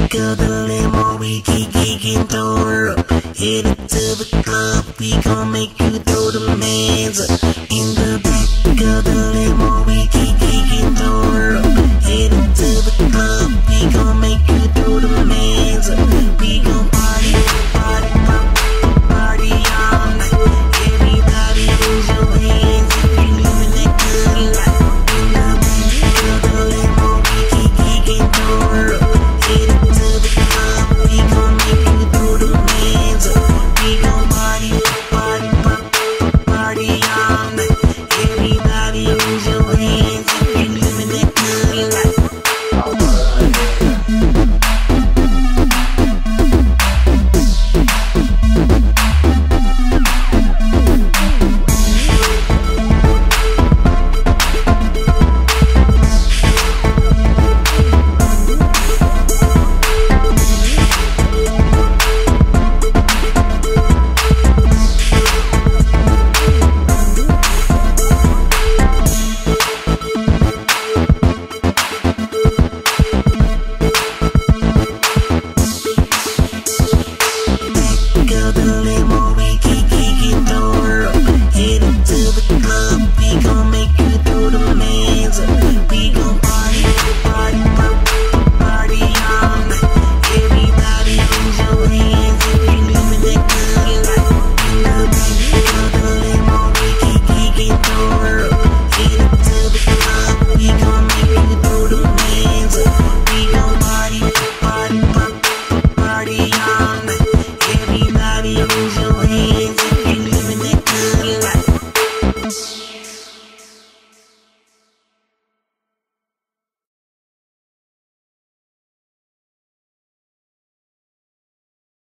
of the limo, we can throw her up. Headed to the club, we gon' make you throw them hands up. In the back of the limo, we can throw her up. Headed to the club, we gon' make you throw